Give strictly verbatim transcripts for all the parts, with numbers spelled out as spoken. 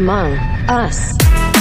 among us.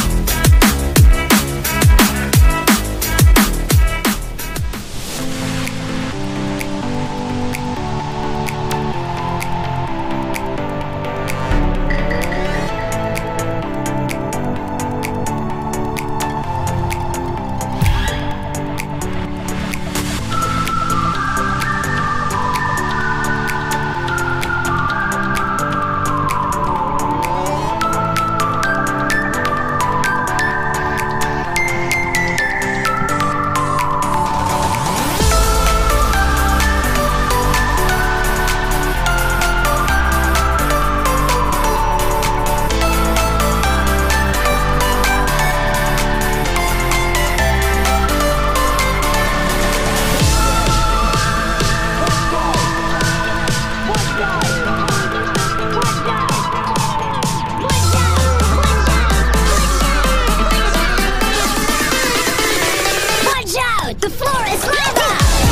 The floor is lava!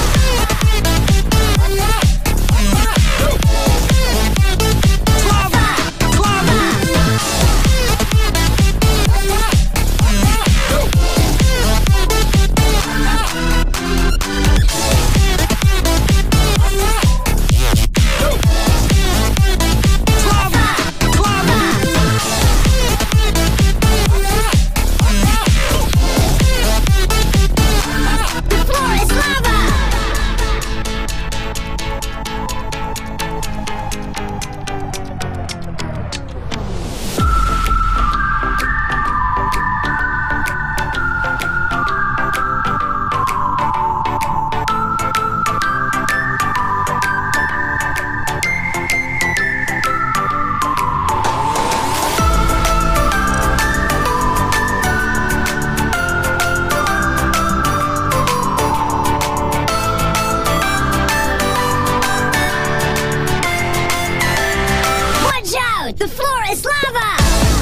The floor is lava!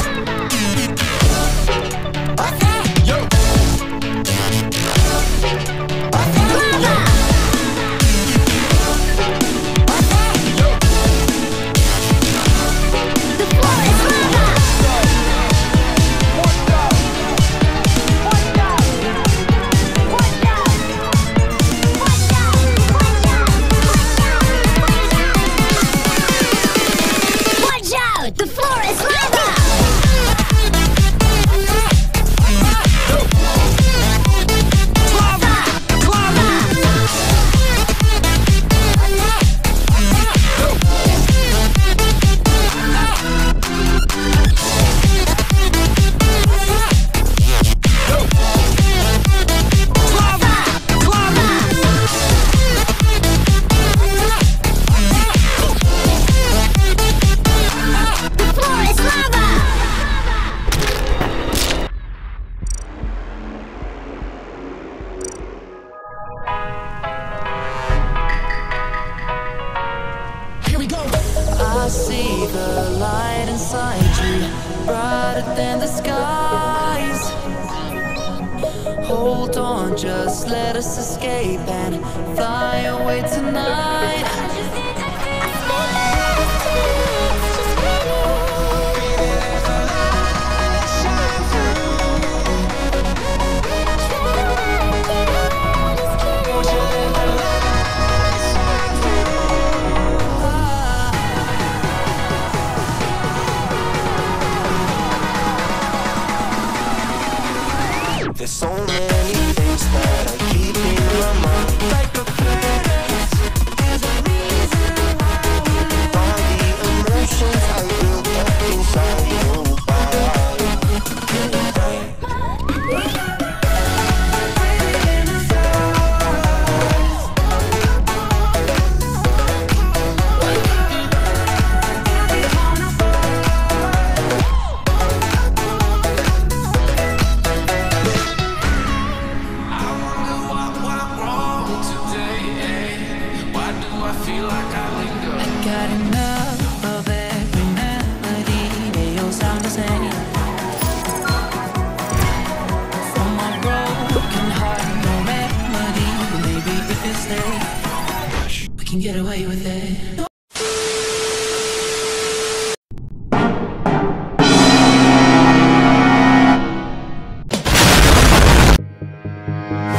What's that? Yo! What's that? Lava! What's that? Yo! The floor is lava! Watch out! Watch out! Watch out! Watch out! Watch out! Watch out! The floor is lava! I see the light inside you, brighter than the skies. Hold on, just let us escape and fly away tonight. There's so many things that I keep in my mind, like a past. There's a reason why we live. All the emotions I built up inside you. Got enough of every melody, they all sound the same. From my broken heart, no remedy. Maybe if you stay, we can get away with it. Bye.